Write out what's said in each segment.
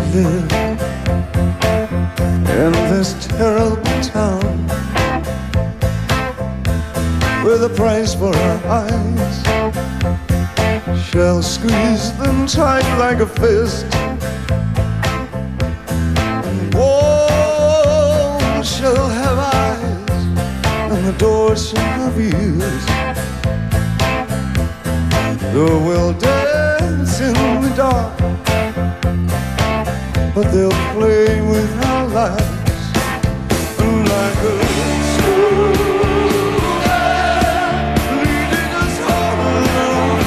live in this terrible town, with a price for her eyes. She'll squeeze them tight like a fist. Oh, she'll have eyes, and the doors she'll have ears. Though we'll dance in the dark, but they'll play with our lives like a school leading us all along,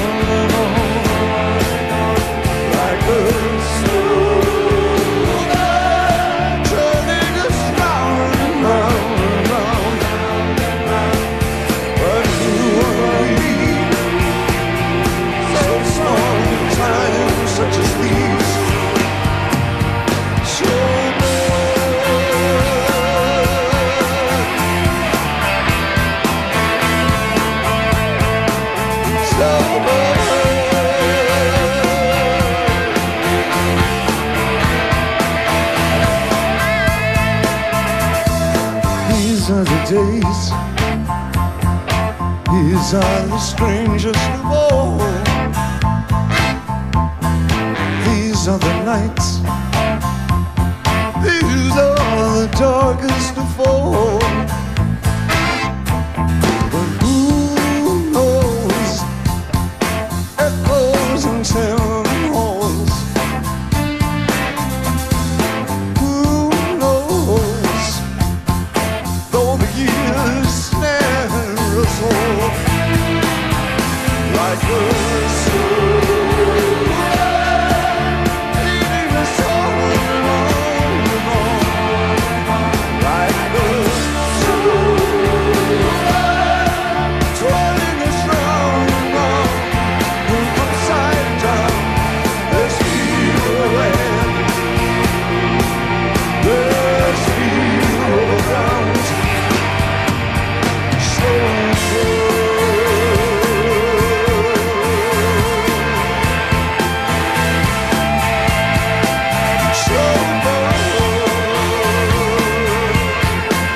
like a school turning us round and round and round. But who are we, so strong in times such as these? These are the days, these are the strangest of all. These are the nights, these are the darkest of all. But who knows, echoes and town halls. Who knows, though the years snare us all, like a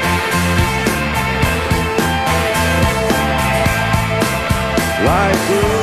like